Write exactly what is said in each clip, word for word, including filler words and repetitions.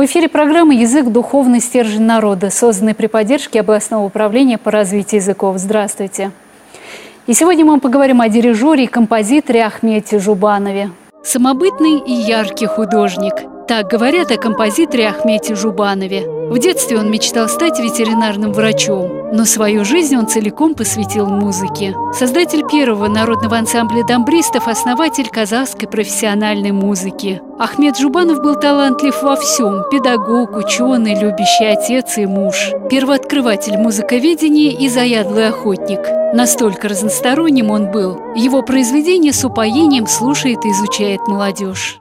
В эфире программы «Язык. Духовный стержень народа», созданной при поддержке областного управления по развитию языков. Здравствуйте! И сегодня мы поговорим о дирижере и композиторе Ахмете Жубанове. Самобытный и яркий художник. Так говорят о композиторе Ахмете Жубанове. В детстве он мечтал стать ветеринарным врачом, но свою жизнь он целиком посвятил музыке. Создатель первого народного ансамбля дамбристов, основатель казахской профессиональной музыки. Ахмет Жубанов был талантлив во всем – педагог, ученый, любящий отец и муж. Первооткрыватель музыковедения и заядлый охотник. Настолько разносторонним он был. Его произведения с упоением слушает и изучает молодежь.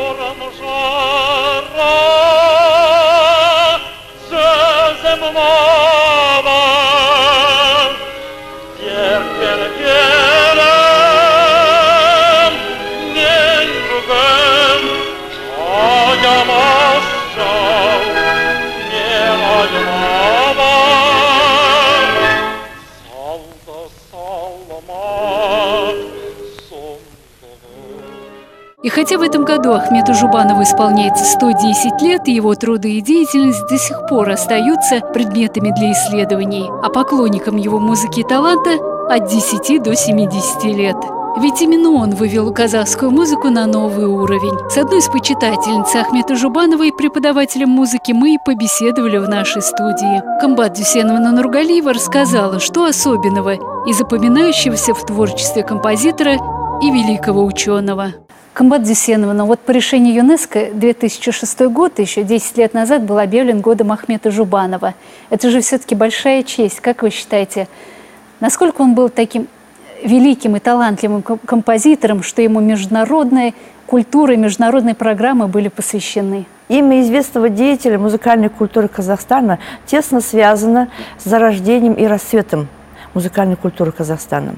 И хотя в этом году Ахмету Жубанову исполняется сто десять лет, его труды и деятельность до сих пор остаются предметами для исследований, а поклонникам его музыки и таланта от десяти до семидесяти лет. Ведь именно он вывел казахскую музыку на новый уровень. С одной из почитательниц Ахмета Жубанова и преподавателем музыки мы и побеседовали в нашей студии. Комбат Дюсеновна Нургалиева рассказала, что особенного и запоминающегося в творчестве композитора и великого ученого. Комбат Дюсеновна, вот по решению ЮНЕСКО две тысячи шестой год, еще десять лет назад, был объявлен годом Ахмета Жубанова. Это же все-таки большая честь. Как вы считаете, насколько он был таким великим и талантливым композитором, что ему международная культура и международные программы были посвящены? Имя известного деятеля музыкальной культуры Казахстана тесно связано с зарождением и расцветом музыкальной культуры Казахстана.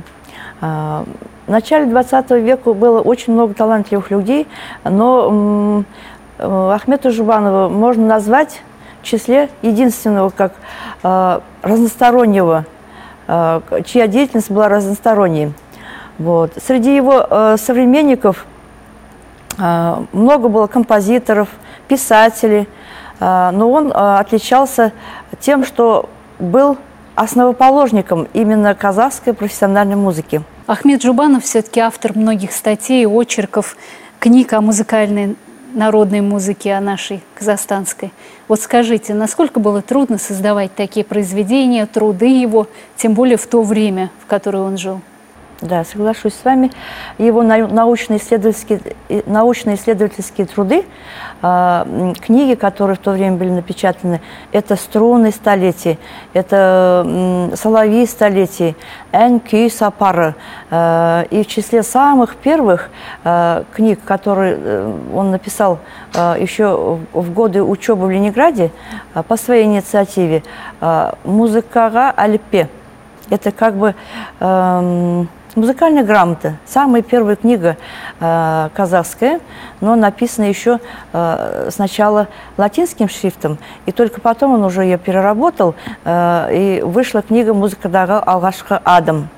В начале двадцатого века было очень много талантливых людей, но Ахмета Жубанова можно назвать в числе единственного как разностороннего, чья деятельность была разносторонней. Вот. Среди его современников много было композиторов, писателей, но он отличался тем, что был основоположником именно казахской профессиональной музыки. Ахмет Жубанов все-таки автор многих статей, очерков, книг о музыкальной народной музыке, о нашей казахстанской. Вот скажите, насколько было трудно создавать такие произведения, труды его, тем более в то время, в которое он жил? Да, соглашусь с вами. Его научно-исследовательские, научно-исследовательские труды, э, книги, которые в то время были напечатаны, это «Струны столетий», это э, «Соловьи столетий», «Эн-Күй Сапары». Э, и в числе самых первых э, книг, которые э, он написал э, еще в годы учебы в Ленинграде э, по своей инициативе, э, «Музыкага Альпе». Это как бы э, музыкальная грамота, самая первая книга э, казахская, но написана еще э, сначала латинским шрифтом, и только потом он уже ее переработал, э, и вышла книга «Музыкадагы алгашкы адам».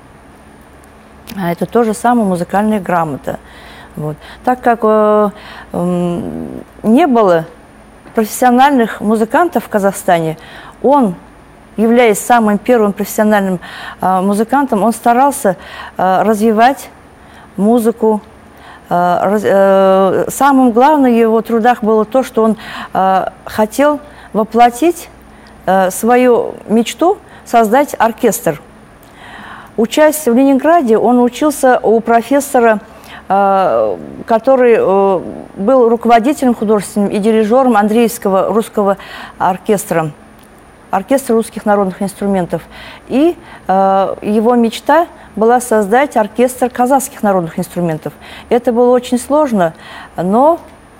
Это тоже самая музыкальная грамота. Вот. Так как э, э, не было профессиональных музыкантов в Казахстане, он, являясь самым первым профессиональным э, музыкантом, он старался э, развивать музыку. Э, раз, э, самым главным в его трудах было то, что он э, хотел воплотить э, свою мечту создать оркестр. Учась в Ленинграде, он учился у профессора, э, который э, был руководителем художественным и дирижером Андреевского русского оркестра. Оркестр русских народных инструментов. И э, его мечта была создать оркестр казахских народных инструментов. Это было очень сложно, но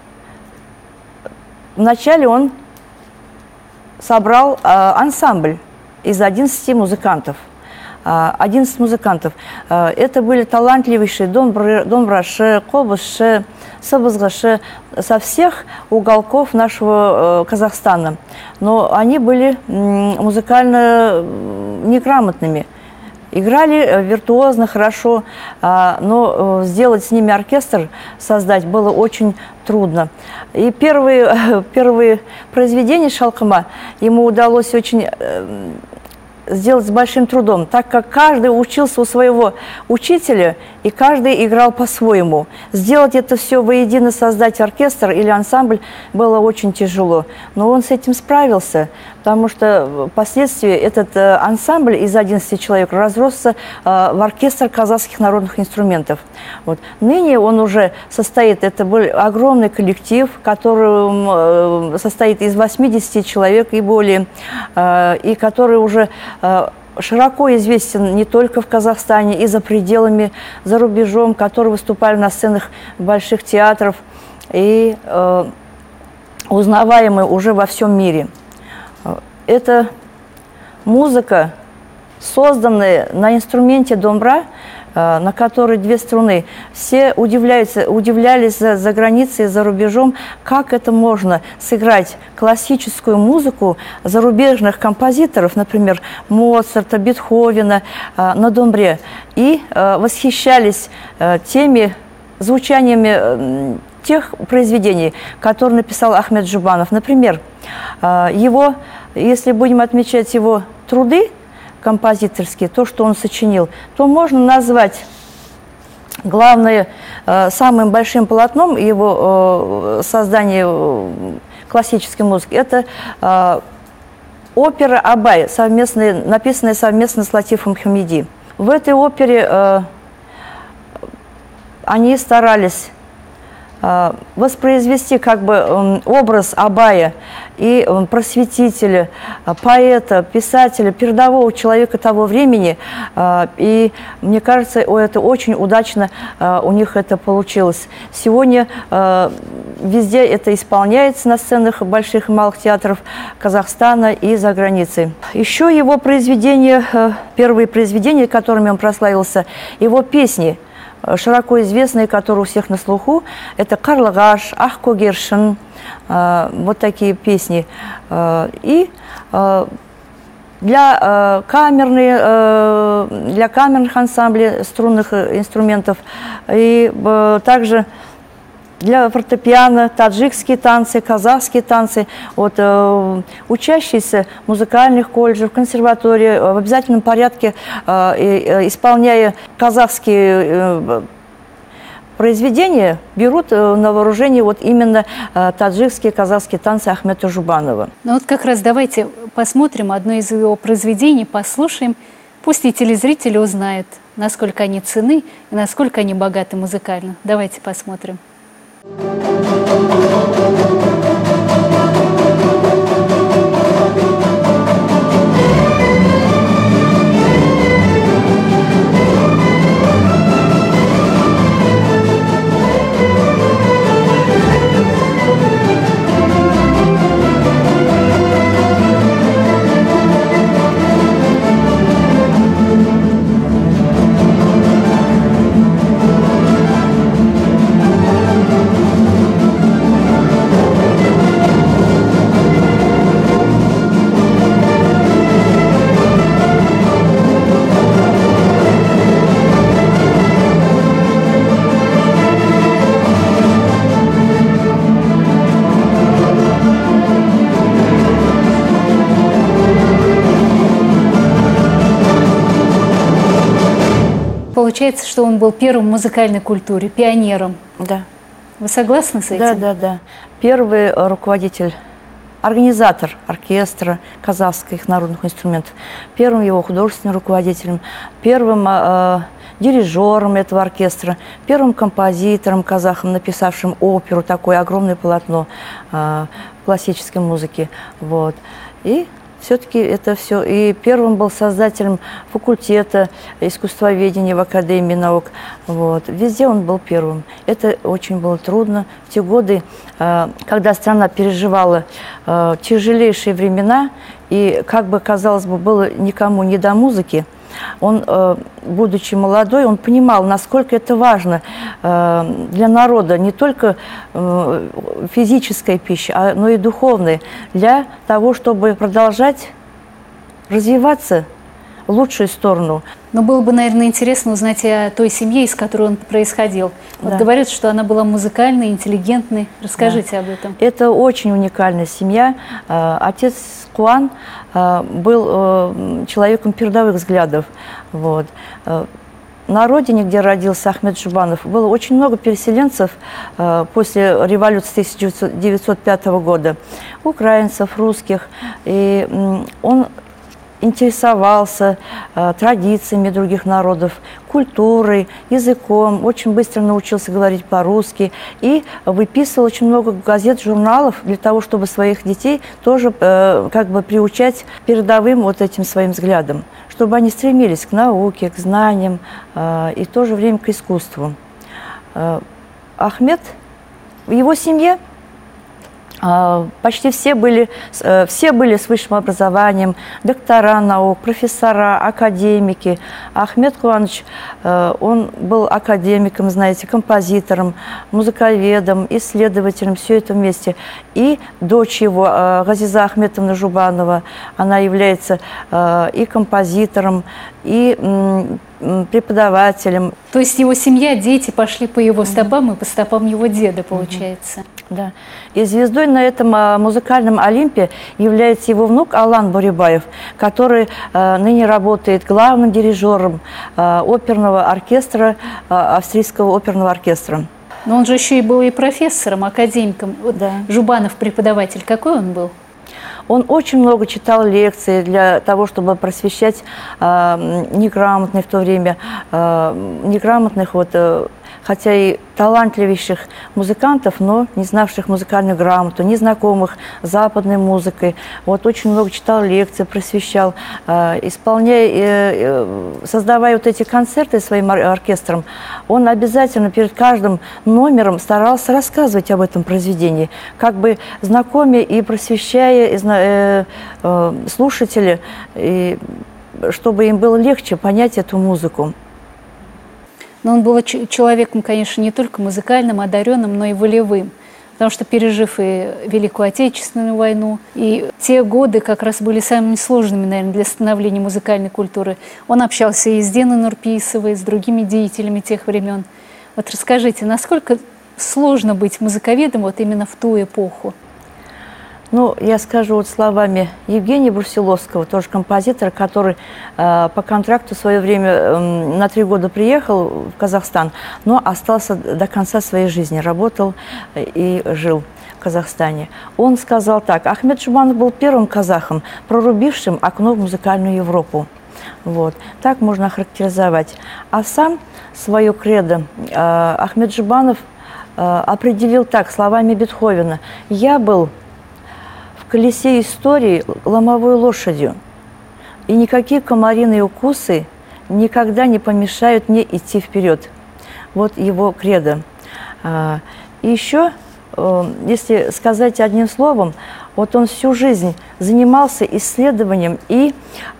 вначале он собрал э, ансамбль из одиннадцати музыкантов. одиннадцать музыкантов. Это были талантливейшие домбрашы, кобызшы, сыбызғышы со всех уголков нашего Казахстана. Но они были музыкально неграмотными. Играли виртуозно, хорошо, но сделать с ними оркестр, создать, было очень трудно. И первые, первые произведения Шалкыма ему удалось очень сделать с большим трудом, так как каждый учился у своего учителя, и каждый играл по-своему. Сделать это все воедино, создать оркестр или ансамбль, было очень тяжело. Но он с этим справился, потому что впоследствии этот э, ансамбль из одиннадцати человек разросся э, в оркестр казахских народных инструментов. Вот. Ныне он уже состоит, это был огромный коллектив, который э, состоит из восьмидесяти человек и более, э, и который уже э, широко известен не только в Казахстане, и за пределами, за рубежом, которые выступали на сценах больших театров и э, узнаваемы уже во всем мире. Это музыка, созданная на инструменте домбра, на которой две струны. Все удивляются, удивлялись за, за границей, за рубежом, как это можно сыграть классическую музыку зарубежных композиторов, например, Моцарта, Бетховена, на домбре. И восхищались теми звучаниями тех произведений, которые написал Ахмед Жубанов. Например, его, если будем отмечать его труды композиторские, то, что он сочинил, то можно назвать главное, самым большим полотном его создания классической музыки. Это опера «Абай», совместная, написанная совместно с Латифом Хамиди. В этой опере они старались воспроизвести как бы образ Абая и просветителя, поэта, писателя, передового человека того времени. И мне кажется, это очень удачно у них это получилось. Сегодня везде это исполняется на сценах больших и малых театров Казахстана и за границей. Еще его произведения, первые произведения, которыми он прославился, его песни, широко известные, которые у всех на слуху, это «Карлыгаш», «Ах Когершин», э, вот такие песни. Э, и э, для, э, камерные, э, для камерных ансамблей струнных инструментов и э, также для фортепиано, таджикские танцы, казахские танцы. Вот, э, учащиеся музыкальных колледжей, консерватории в обязательном порядке, э, э, исполняя казахские э, произведения, берут э, на вооружение вот именно э, таджикские, казахские танцы Ахмеда Жубанова. Ну вот как раз давайте посмотрим одно из его произведений, послушаем. Пусть и телезрители узнают, насколько они ценны и насколько они богаты музыкально. Давайте посмотрим. Получается, что он был первым в музыкальной культуре, пионером. Да. Вы согласны с этим? Да, да, да. Первый руководитель, организатор оркестра казахских народных инструментов, первым его художественным руководителем, первым э, дирижером этого оркестра, первым композитором казахом, написавшим оперу, такое огромное полотно э, классической музыки. Вот. И все-таки это все. И первым был создателем факультета искусствоведения в Академии наук. Вот. Везде он был первым. Это очень было трудно. В те годы, когда страна переживала тяжелейшие времена, и, как бы казалось бы, было никому не до музыки, он, будучи молодой, он понимал, насколько это важно для народа, не только физическая пища, но и духовная, для того, чтобы продолжать развиваться лучшую сторону. Но было бы, наверное, интересно узнать о той семье, из которой он происходил. Вот Да. говорят, что она была музыкальной, интеллигентной. Расскажите да. об этом. Это очень уникальная семья. Отец Куан был человеком передовых взглядов. Вот. На родине, где родился Ахмед Жубанов, было очень много переселенцев после революции тысяча девятьсот пятого года. Украинцев, русских. И он интересовался э, традициями других народов, культурой, языком, очень быстро научился говорить по-русски и выписывал очень много газет, журналов для того, чтобы своих детей тоже э, как бы приучать передовым вот этим своим взглядам, чтобы они стремились к науке, к знаниям э, и в то же время к искусству. Э, Ахмед, в его семье почти все были, все были с высшим образованием, доктора наук, профессора, академики. Ахмед Куанович, он был академиком, знаете, композитором, музыковедом, исследователем, все это вместе. И дочь его, Газиза Ахметовна Жубанова, она является и композитором, и преподавателем. То есть его семья, дети пошли по его стопам и по стопам его деда, получается. Да. И звездой на этом музыкальном Олимпе является его внук Алан Бурибаев, который э, ныне работает главным дирижером э, оперного оркестра, э, австрийского оперного оркестра. Но он же еще и был и профессором, академиком. Вот да. Жубанов преподаватель, какой он был? Он очень много читал лекции для того, чтобы просвещать э, неграмотных в то время, э, неграмотных, вот, э, хотя и талантливейших музыкантов, но не знавших музыкальную грамоту, не знакомых с западной музыкой. Вот очень много читал лекций, просвещал, э, исполняя, э, э, создавая вот эти концерты своим ор оркестром, он обязательно перед каждым номером старался рассказывать об этом произведении, как бы знакомя и просвещая и, э, э, слушателей, и, чтобы им было легче понять эту музыку. Но он был человеком, конечно, не только музыкальным, одаренным, но и волевым. Потому что, пережив и Великую Отечественную войну, и те годы как раз были самыми сложными, наверное, для становления музыкальной культуры. Он общался и с Диной Нурпейсовой, и с другими деятелями тех времен. Вот расскажите, насколько сложно быть музыковедом вот именно в ту эпоху? Ну, я скажу вот словами Евгения Брусиловского, тоже композитора, который э, по контракту в свое время э, на три года приехал в Казахстан, но остался до конца своей жизни, работал и жил в Казахстане. Он сказал так: Ахмед Жубанов был первым казахом, прорубившим окно в музыкальную Европу. Вот. Так можно охарактеризовать. А сам свое кредо э, Ахмед Жубанов э, определил так, словами Бетховена: «Я был в колесе истории ломовой лошадью, и никакие комариные укусы никогда не помешают мне идти вперед». Вот его кредо. И еще, если сказать одним словом, вот он всю жизнь занимался исследованием и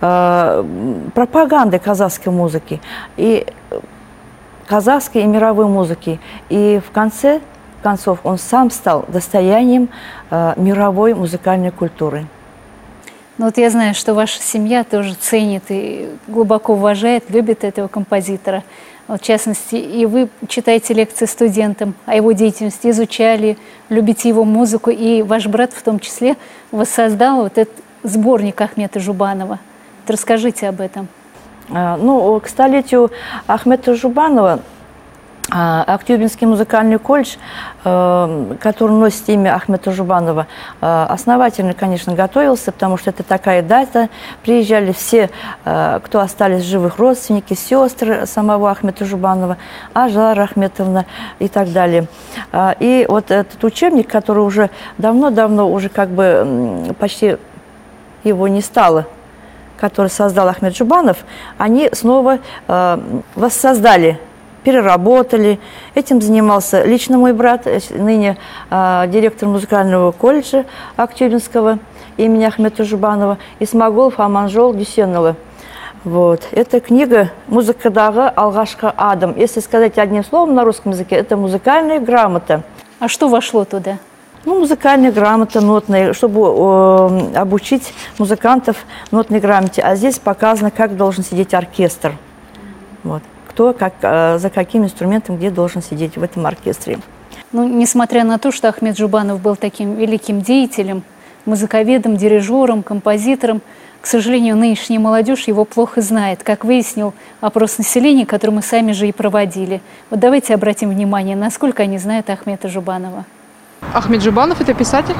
пропагандой казахской музыки, и казахской и мировой музыки. И в конце концов он сам стал достоянием э, мировой музыкальной культуры. Ну вот я знаю, что ваша семья тоже ценит и глубоко уважает, любит этого композитора. Вот, в частности, и вы читаете лекции студентам о его деятельности, изучали, любите его музыку, и ваш брат в том числе воссоздал вот этот сборник Ахмеда Жубанова. Вот расскажите об этом. А, ну, к столетию Ахмеда Жубанова Актюбинский музыкальный колледж, который носит имя Ахмеда Жубанова, основательно, конечно, готовился, потому что это такая дата. Приезжали все, кто остались живых, родственники, сестры самого Ахмеда Жубанова, Ажара Ахметовна и так далее. И вот этот учебник, который уже давно-давно, уже как бы почти его не стало, который создал Ахмед Жубанов, они снова воссоздали, переработали. Этим занимался лично мой брат, ныне э, директор музыкального колледжа Актюбинского имени Ахмеда Жубанова, Исмагулов Аманжол Дюсенова. Вот. Эта книга «Музыкадағы алғашқы адым». Если сказать одним словом на русском языке, это музыкальная грамота. А что вошло туда? Ну, музыкальная грамота, нотная, чтобы э, обучить музыкантов нотной грамоте. А здесь показано, как должен сидеть оркестр. Вот. Кто, как, э, за каким инструментом, где должен сидеть в этом оркестре. Ну, несмотря на то, что Ахмед Жубанов был таким великим деятелем, музыковедом, дирижером, композитором, к сожалению, нынешняя молодежь его плохо знает, как выяснил опрос населения, который мы сами же и проводили. Вот давайте обратим внимание, насколько они знают Ахмеда Жубанова. Ахмед Жубанов – это писатель.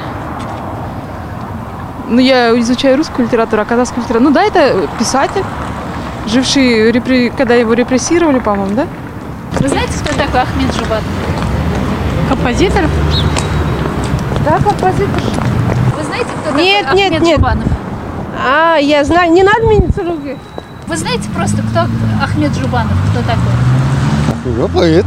Ну, я изучаю русскую литературу, а казахскую литературу. Ну да, это писатель, живший, репри... когда его репрессировали, по-моему, да? Вы знаете, кто такой Ахмед Жубанов? Композитор? Да, композитор. Вы знаете, кто нет, такой нет, Ахмед нет. Жубанов? А, я знаю, не надо мне руки. Вы знаете просто, кто Ахмед Жубанов, кто такой? Я поэт.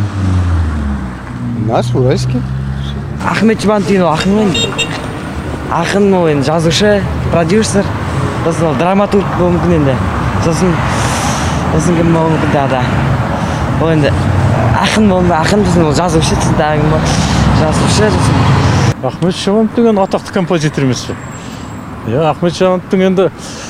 Наш уральский. Ахмед Жубанов деген ақын ақын ол енді жазушы, продюсер, сосын драматург болуы мүмкін енді. Сосын сосын кім болуы мүмкін тағы да. Ол енді ақын болуы ақын сосын ол жазушы, тағы жазушы сосын. Ахмед Жубанов деген атақты композитор емес пе? Я Ахмед Жубановтың енді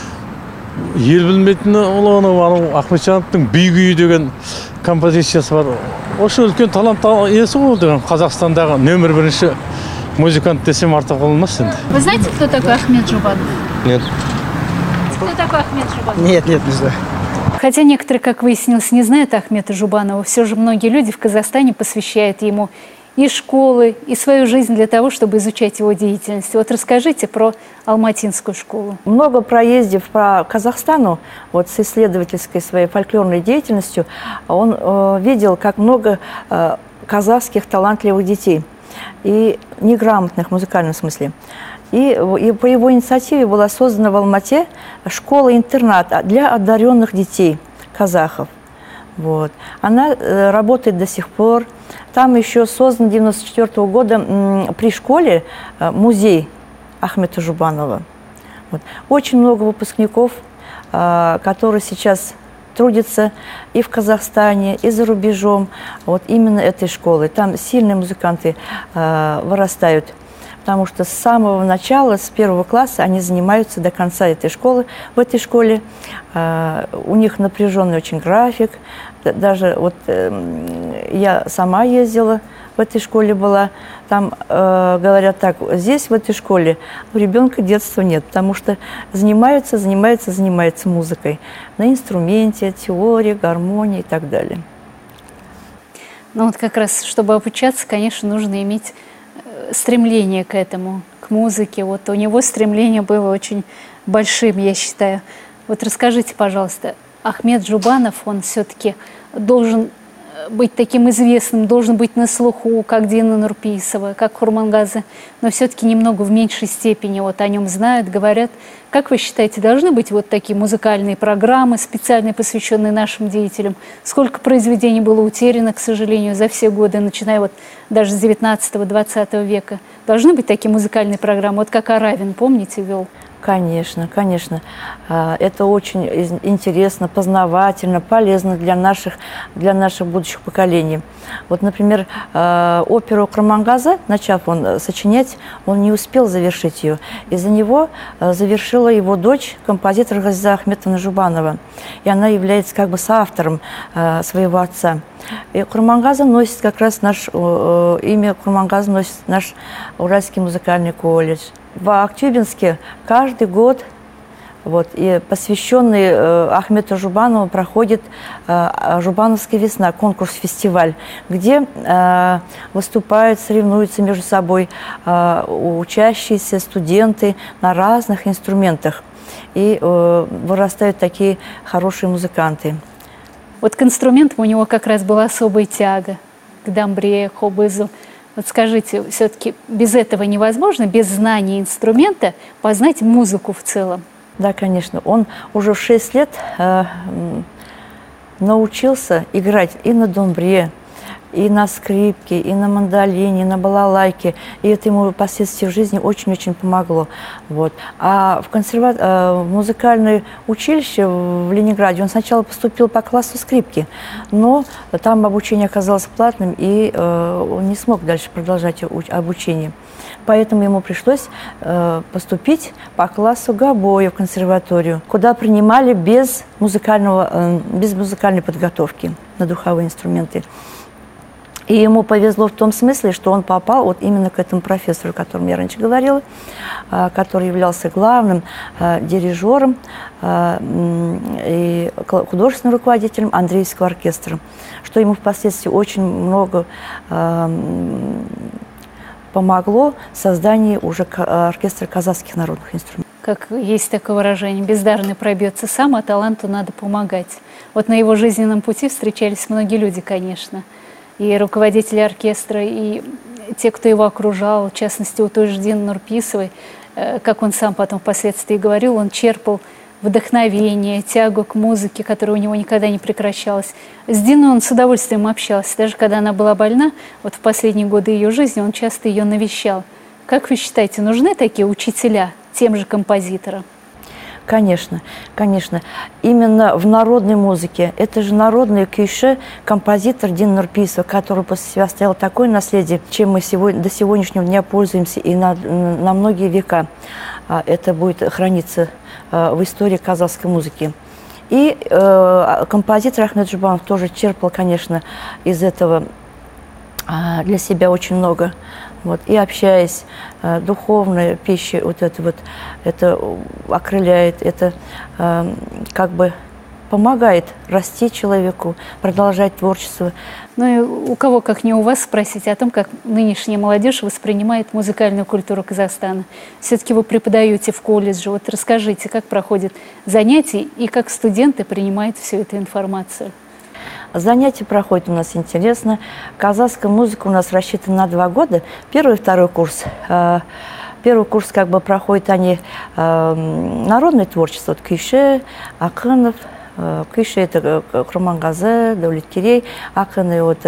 ел білмейтіні ол Ахмед Жубановтың биік үйі деген композициясы бар. Осы үлкен талант иесі ғой деген Қазақстандағы нөмір бірінші музыкант десем артық болмас енді. Вы знаете, кто такой Ахмед Жубанов? Нет. Кто такой Ахмед Жубанов? Нет, нет, не знаю. Хотя некоторые, как выяснилось, не знают Ахмеда Жубанова, все же многие люди в Казахстане посвящают ему и школы, и свою жизнь для того, чтобы изучать его деятельность. Вот расскажите про Алматинскую школу. Много проездив по Казахстану, вот с исследовательской своей фольклорной деятельностью, он э, видел, как много э, казахских талантливых детей, и неграмотных в музыкальном смысле. И, и по его инициативе была создана в Алмате школа-интернат для одаренных детей казахов. Вот. Она э, работает до сих пор. Там еще создан девяносто четвёртого года м, при школе э, музей Ахмеда Жубанова. Вот. Очень много выпускников, э, которые сейчас трудятся и в Казахстане, и за рубежом, вот именно этой школы. Там сильные музыканты э, вырастают, потому что с самого начала, с первого класса, они занимаются до конца этой школы. В этой школе э, у них напряженный очень график. Даже вот э, я сама ездила в этой школе была. Там э, говорят так, здесь в этой школе у ребенка детства нет, потому что занимаются, занимаются, занимаются музыкой на инструменте, теории, гармонии и так далее. Ну вот как раз, чтобы обучаться, конечно, нужно иметь стремление к этому, к музыке. Вот у него стремление было очень большим, я считаю. Вот расскажите, пожалуйста, Ахмед Жубанов, он все-таки должен быть таким известным, должен быть на слуху, как Дина Нурпейсова, как Курмангазы, но все-таки немного в меньшей степени вот о нем знают, говорят. Как вы считаете, должны быть вот такие музыкальные программы, специально посвященные нашим деятелям? Сколько произведений было утеряно, к сожалению, за все годы, начиная вот даже с девятнадцатого-двадцатого века? Должны быть такие музыкальные программы, вот как Аравин, помните, вел? Конечно, конечно. Это очень интересно, познавательно, полезно для наших, для наших будущих поколений. Вот, например, оперу Курмангазы, начав он сочинять, он не успел завершить ее. Из-за него завершила его дочь, композитор Газиза Ахметовна Жубанова. И она является как бы соавтором своего отца. И Курмангазы носит как раз наш, имя Курмангазы носит наш Уральский музыкальный колледж. В Актюбинске каждый год, вот, и посвященный э, Ахмеду Жубанову, проходит э, «Жубановская весна», конкурс-фестиваль, где э, выступают, соревнуются между собой э, учащиеся студенты на разных инструментах. И э, вырастают такие хорошие музыканты. Вот к инструментам у него как раз была особая тяга, к дамбре, хобызу. Вот скажите, все-таки без этого невозможно, без знания инструмента, познать музыку в целом? Да, конечно. Он уже в шесть лет э, научился играть и на домбре, и на скрипке, и на мандолине, и на балалайке. И это ему впоследствии в жизни очень-очень помогло. Вот. А в, консерва... в музыкальное училище в Ленинграде он сначала поступил по классу скрипки, но там обучение оказалось платным, и э, он не смог дальше продолжать обучение. Поэтому ему пришлось э, поступить по классу гобоя в консерваторию, куда принимали без, музыкального, э, без музыкальной подготовки на духовые инструменты. И ему повезло в том смысле, что он попал вот именно к этому профессору, о котором я раньше говорила, э, который являлся главным э, дирижером э, и художественным руководителем Андреевского оркестра, что ему впоследствии очень много э, помогло в создании уже оркестра казахских народных инструментов. Как есть такое выражение, бездарный пробьется сам, а таланту надо помогать. Вот на его жизненном пути встречались многие люди, конечно. И руководители оркестра, и те, кто его окружал, в частности, у той же Дины Нурписовой, как он сам потом впоследствии говорил, он черпал вдохновение, тягу к музыке, которая у него никогда не прекращалась. С Диной он с удовольствием общался. Даже когда она была больна, вот в последние годы ее жизни он часто ее навещал. Как вы считаете, нужны такие учителя тем же композиторам? Конечно, конечно. Именно в народной музыке. Это же народный күйші, композитор Дина Нурписова, который после себя оставил такое наследие, чем мы сегодня, до сегодняшнего дня пользуемся и на, на многие века. Это будет храниться в истории казахской музыки. И э, композитор Ахмет Жубанов тоже черпал, конечно, из этого э, для себя очень много. Вот. И общаясь, э, духовная пища, вот это вот, это окрыляет, это э, как бы помогает расти человеку, продолжать творчество. Ну и у кого, как не у вас, спросить о том, как нынешняя молодежь воспринимает музыкальную культуру Казахстана. Все-таки вы преподаете в колледже. Вот расскажите, как проходят занятия и как студенты принимают всю эту информацию. Занятия проходят у нас интересно. Казахская музыка у нас рассчитана на два года. Первый и второй курс. Первый курс как бы проходят они народное творчество. Вот күйші, ақынов. Күйші это Құрманғазы, Дәулеткерей, ақыны вот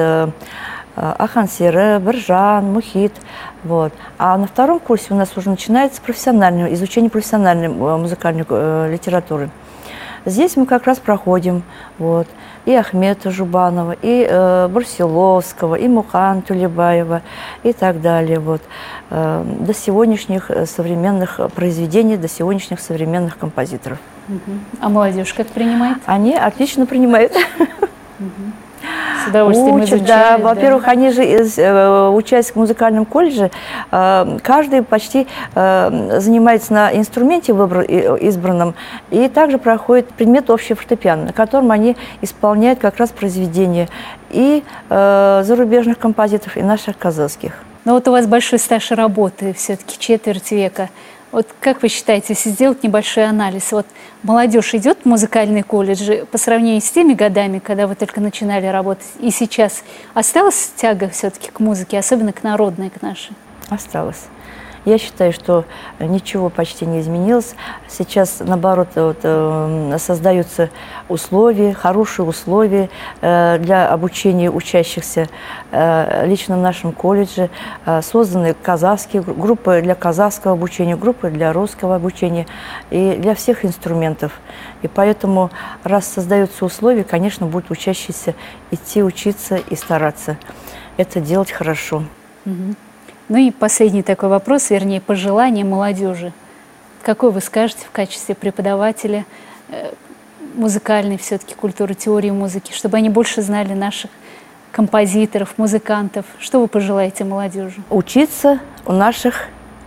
Ахан Сері, Біржан, Мухит. Вот. А на втором курсе у нас уже начинается профессиональное изучение профессиональной музыкальной литературы. Здесь мы как раз проходим вот, и Ахмета Жубанова, и э, Брусиловского, и Мухан Тулебаева, и так далее. Вот, э, до сегодняшних современных произведений, до сегодняшних современных композиторов. Угу. А молодежь как принимает? Они отлично принимают. Угу. С удовольствием Учат, изучают, да. да. Во-первых, они же, э, учась в музыкальном колледже, э, каждый почти э, занимается на инструменте выбор, избранном, и также проходит предмет общего фортепиано, на котором они исполняют как раз произведения и э, зарубежных композиторов, и наших казахских. Но вот у вас большой стаж работы, все-таки четверть века. Вот как вы считаете, если сделать небольшой анализ, вот молодежь идет в музыкальные колледжи по сравнению с теми годами, когда вы только начинали работать, и сейчас осталась тяга все-таки к музыке, особенно к народной, к нашей? Осталось. Я считаю, что ничего почти не изменилось. Сейчас, наоборот, вот, э, создаются условия, хорошие условия э, для обучения учащихся. Э, лично в нашем колледже э, созданы казахские группы для казахского обучения, группы для русского обучения и для всех инструментов. И поэтому, раз создаются условия, конечно, будут учащиеся идти учиться и стараться это делать хорошо. Угу. Ну и последний такой вопрос, вернее, пожелание молодежи. Какой вы скажете в качестве преподавателя э, музыкальной все-таки культуры, теории музыки, чтобы они больше знали наших композиторов, музыкантов? Что вы пожелаете молодежи? Учиться у наших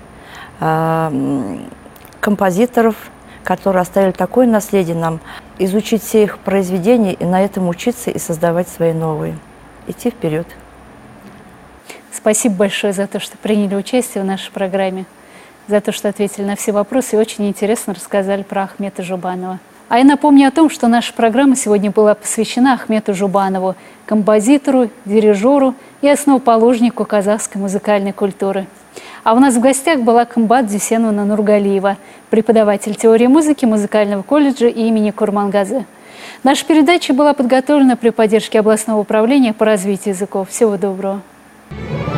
э, композиторов, которые оставили такое наследие нам, изучить все их произведения и на этом учиться и создавать свои новые. Идти вперед. Спасибо большое за то, что приняли участие в нашей программе, за то, что ответили на все вопросы и очень интересно рассказали про Ахмета Жубанова. А я напомню о том, что наша программа сегодня была посвящена Ахмету Жубанову, композитору, дирижеру и основоположнику казахской музыкальной культуры. А у нас в гостях была Кымбат Дюсеновна Нургалиева, преподаватель теории музыки музыкального колледжа имени Курмангазы. Наша передача была подготовлена при поддержке областного управления по развитию языков. Всего доброго.